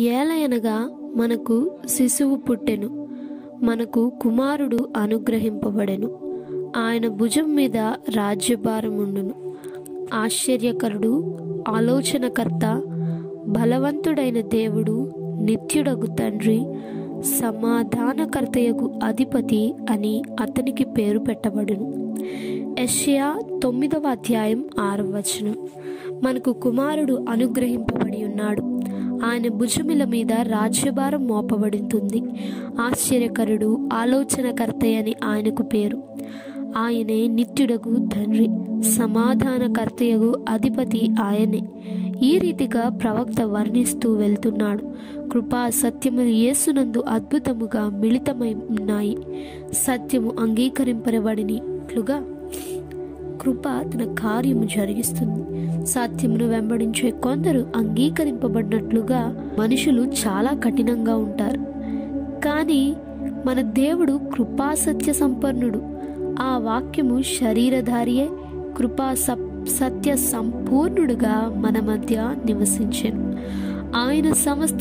ఏలయనగా మనకు శిశువు పుట్టెను, మనకు కుమారుడు అనుగ్రహింపబడెను. ఆయన భుజం మీద రాజ్యభారముండును. ఆశ్చర్యకరుడు, ఆలోచనకర్త, బలవంతుడైన దేవుడు, నిత్యుడగు తండ్రి, సమాధానకర్తయగు అధిపతి అని అతనికి పేరు పెట్టబడును. యెషయా 9వ అధ్యాయం 6వ వచనం. మనకు కుమారుడు అనుగ్రహింపబడి ఉన్నాడు. ఆయన భుజముల మీద రాజ్యభారం మోపబడుతుంది. ఆశ్చర్యకరుడు, ఆలోచనకర్త అని ఆయనకు పేరు. ఆయనే నిత్యుడగు తండ్రి, సమాధానకర్తయగు అధిపతి ఆయనే. ఈ రీతిగా ప్రవక్త వర్ణిస్తూ వెళ్తున్నాడు. కృపా సత్యములు యేసునందు అద్భుతముగా మిళితమై ఉన్నాయి. సత్యము అంగీకరింపబడినట్లుగా కృప తన కార్యము జరిగిస్తుంది. సత్యమును వెంబడించే కొందరు అంగీకరింపబడినట్లుగా మనుషులు చాలా కఠినంగా ఉంటారు. కానీ మన దేవుడు కృపా సత్య సంపన్నుడు. ఆ వాక్యము శరీరధారియే కృపా సత్య సంపూర్ణుడుగా మన మధ్య నివసించెను. ఆయన సమస్త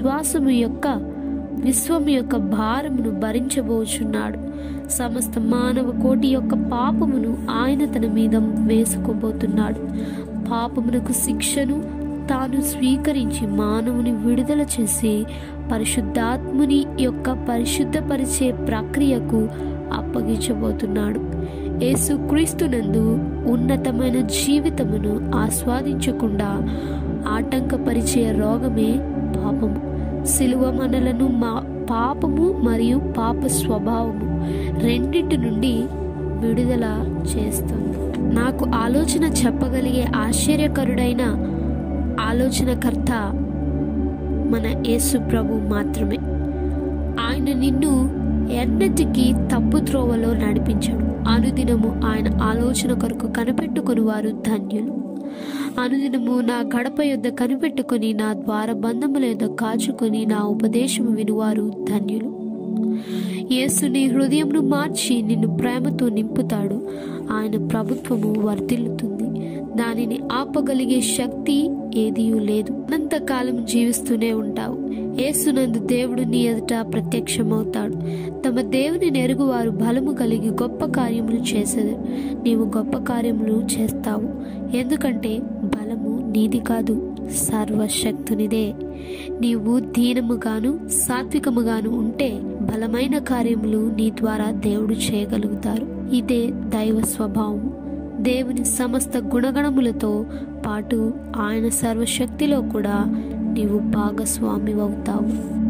విశ్వము యొక్క భారమును భరించబోచున్నాడు. సమస్త మానవ కోటి యొక్క పాపమును ఆయన తన మీద వేసుకోబోతున్నాడు. పాపమునకు శిక్షను తాను స్వీకరించి మానవుని విడుదల చేసి పరిశుద్ధాత్ముని యొక్క పరిశుద్ధపరిచే ప్రక్రియకు అప్పగించబోతున్నాడు. యేసుక్రీస్తునందు ఉన్నతమైన జీవితమును ఆస్వాదించకుండా ఆటంకపరిచే రోగమే పాపము. సిలువ మనలను పాపము మరియు పాప స్వభావము రెండింటి నుండి విడుదల చేస్తుంది. నాకు ఆలోచన చెప్పగలిగే ఆశ్చర్యకరుడైన ఆలోచనకర్త మన యేసు ప్రభు మాత్రమే. ఆయన నిన్ను ఎన్నటికీ తప్పు త్రోవలో నడిపించడు. అనుదినము ఆయన ఆలోచన కొరకు కనిపెట్టుకుని వారు ధన్యులు. అనుదినము నా గడప యొద్ద కనిపెట్టుకుని నా ద్వార బంధముల యొద్ద కాచుకొని నా ఉపదేశము వినువారు ధన్యులు. యేసు నీ హృదయమును మార్చి నిన్ను ప్రేమతో నింపుతాడు. ఆయన ప్రభుత్వము వర్ధిల్లుతుంది. దానిని ఆపగలిగే శక్తి ఏదీయూ లేదు. అనంతకాలం జీవిస్తూనే ఉంటావు. యేసునందు దేవుడు నీ ఎదుట ప్రత్యక్షమవుతాడు. తమ దేవుని నెరుగువారు బలము కలిగి గొప్ప కార్యములు చేసేది. నీవు గొప్ప కార్యములు చేస్తావు. ఎందుకంటే బలము నీది కాదు, సర్వశక్తునిదే. నీవు దీనముగాను సాత్వికముగాను ఉంటే బలమైన కార్యములు నీ ద్వారా దేవుడు చేయగలుగుతారు. ఇదే దైవ స్వభావము. దేవుని సమస్త గుణగణములతో పాటు ఆయన సర్వశక్తిలో కూడా నీవు భాగస్వామి అవుతావు.